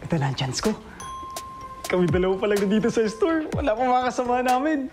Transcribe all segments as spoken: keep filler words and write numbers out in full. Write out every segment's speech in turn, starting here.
ito na ang chance ko. Kami dalawa pa lang na dito sa store. Wala pang mga kasama namin.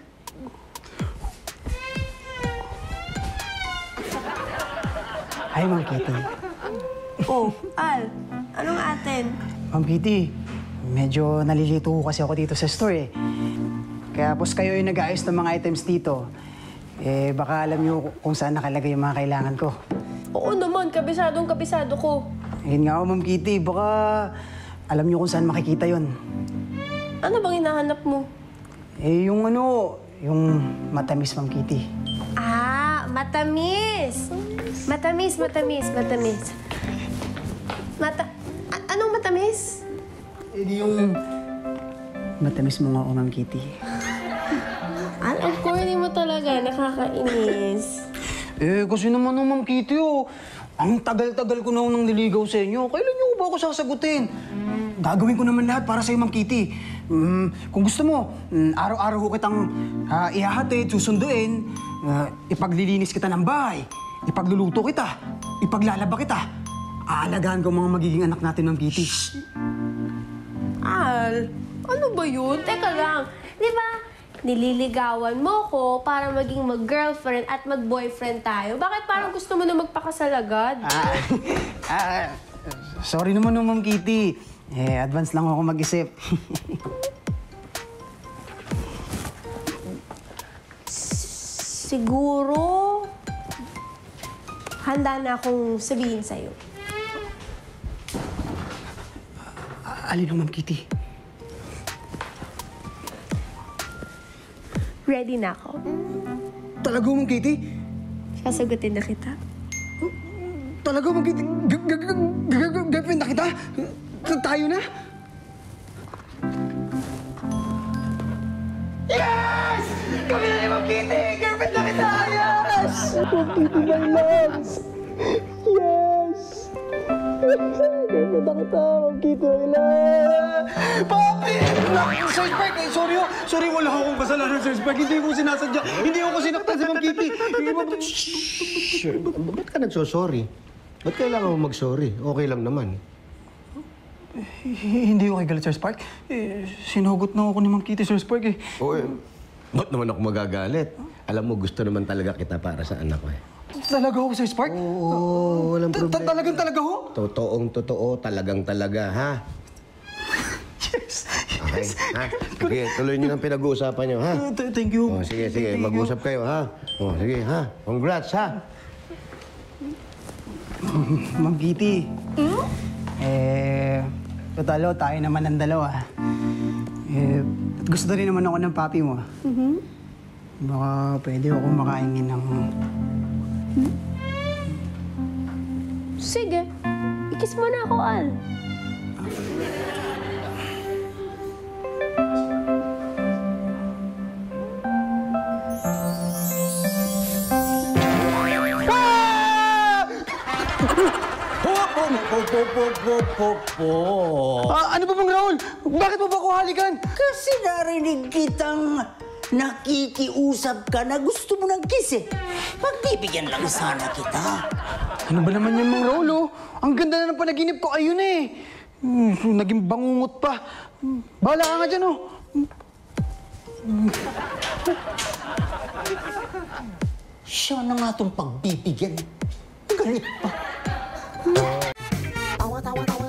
Hi, Ma'am Kitty. Oh, Al, anong atin? Ma'am Kitty, medyo nalilito ko kasi ako dito sa store eh. Kaya pos kayo yung nag-aayos ng mga items dito. Eh, baka alam niyo kung saan nakalagay yung mga kailangan ko. Oo naman, kabisadong kabisado ko. Ayun nga ako, Ma'am Kitty. Baka alam niyo kung saan makikita yon. Ano bang hinahanap mo? Eh, yung ano, yung matamis, Ma'am Kitty. Ah, matamis. Matamis, matamis, matamis. Mata... A- anong matamis? Eh, di yung matamis mo nga ako, Ma'am Kitty. Al, ang corny mo talaga. Nakakainis. Eh, kasi naman oh, Ma'am Kitty, oh. Ang tagal-tagal ko na nang niligaw sa inyo. Kailan niyo ba ako sasagutin? Gagawin ko naman lahat para sa'yo, Ma'am Kitty. Mm, kung gusto mo, mm, araw-araw ko kitang uh, ihahatid, susunduin, uh, ipaglilinis kita ng bahay, ipagluluto kita, ipaglalaba kita. Aalagaan ko mga magiging anak natin, Ma'am Kitty. Al, ano ba yun? Teka lang. Di ba, nililigawan mo ko para maging mag-girlfriend at mag-boyfriend tayo. Bakit parang gusto mo na magpakasal agad? Ah, ah, sorry naman, no, Ma'am Kitty. Eh, advance lang ako mag-isip. Siguro, handa na akong sabihin sa'yo. Alin, Ma'am Kitty? Ready na ako. Talaga, Ma'am Kitty? Sasagutin na kita. Talaga, Ma'am Kitty? Girlfriend na kita? Tayo na? Yes! Kami na ni Ma'am Kitty! Girlfriend na kita! Yes! Ma'am Kitty, my loves! Yes! Girlfriend na kita, Ma'am Kitty, my loves! Papi! Sir Spark, eh, sorry oh. Sorry, wala akong kasalanan, Sir Spark. Hindi ko sinasadya. Hindi ako sinaktan si Ma'am Kitty. Shh! Ba't ka nagsosorry? Ba't kailangan mo mag-sorry? Okay lang naman. Hindi ako kay galit, Sir Spark. Eh, sinugot na ako ni Ma'am Kitty, Sir Spark eh. Oo eh. Ba't naman ako magagalit? Alam mo, gusto naman talaga kita para sa anak ko eh. Talaga ako, Sir Spark? Oo, walang problema. Talagang talaga ho? Totoong totoo, talagang talaga, ha? Yes! Okay, ha? Sige, tuloy niyo ang pinag-uusapan niyo, ha? Uh, th- thank you. Oh, sige, sige, Thank mag-usap kayo, ha? Oh, sige, ha? Congrats, ha? Ma'am Kitty. Hmm? Eh, totalo, tayo naman ang dalawa. Eh, gusto rin naman ako ng papi mo. Mm-hmm. Baka pwede ako makaingin ng... Hmm? Sige. Ikis mo na ako, Al. Ah, ano ba bang Raul? Bakit mo ba ako halikan? Kasi narinig kitang nakikiusap ka na gusto mo ng kiss eh. Pagbibigyan lang sana kita. Ano ba naman yan, Mang Raul, oh? Ang ganda na ng panaginip ko, ayun eh. Hmm, naging bangungot pa. Bahala ka nga dyan, oh. Siya na nga itong pagbibigyan. Galit pa. Tawa, tawa, tawa.